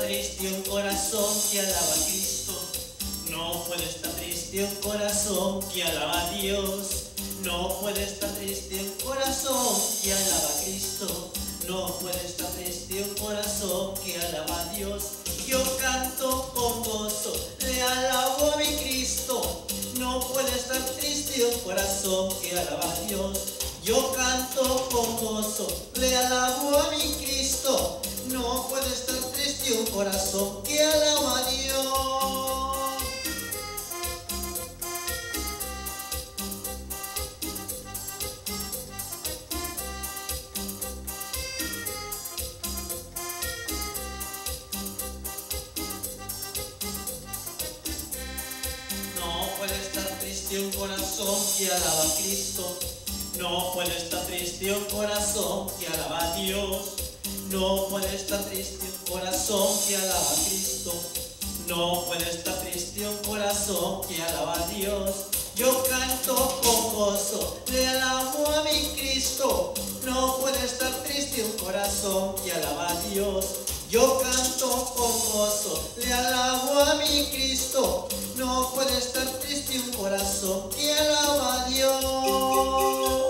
triste un corazón que alaba a Cristo. No puede estar triste un corazón que alaba a Dios. No puede estar triste un corazón que alaba a Cristo. No puede estar triste un corazón que alaba a Dios. Yo canto con gozo, le alabo a mi Cristo. No puede estar triste un corazón que alaba a Dios. Yo canto con gozo, le alabo a mi Cristo. No puede estar triste un corazón que alaba a Dios. No puede estar triste un corazón que alaba a Cristo. No puede estar triste un corazón que alaba a Dios. No puede estar triste un corazón que alaba a Cristo. No puede estar triste un corazón que alaba a Dios. Yo canto con gozo, le alabo a mi Cristo. No puede estar triste un corazón que alaba a Dios. Yo canto con gozo, le alabo a mi Cristo. No puede estar triste un corazón que alaba a Dios.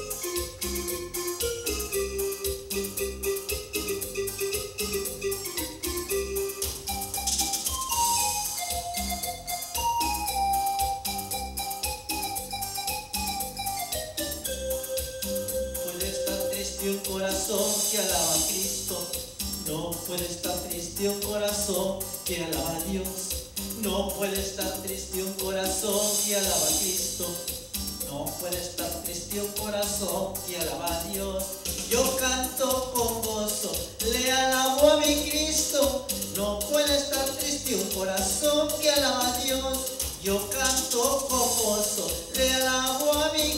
Puede estar triste un corazón que alaba a Cristo. No puede estar triste un corazón que alaba a Dios. No puede estar triste un corazón que alaba a Cristo. No puede estar triste un corazón que alaba a Dios. Yo canto con gozo, le alabo a mi Cristo. No puede estar triste un corazón que alaba a Dios. Yo canto con gozo, le alabo a mi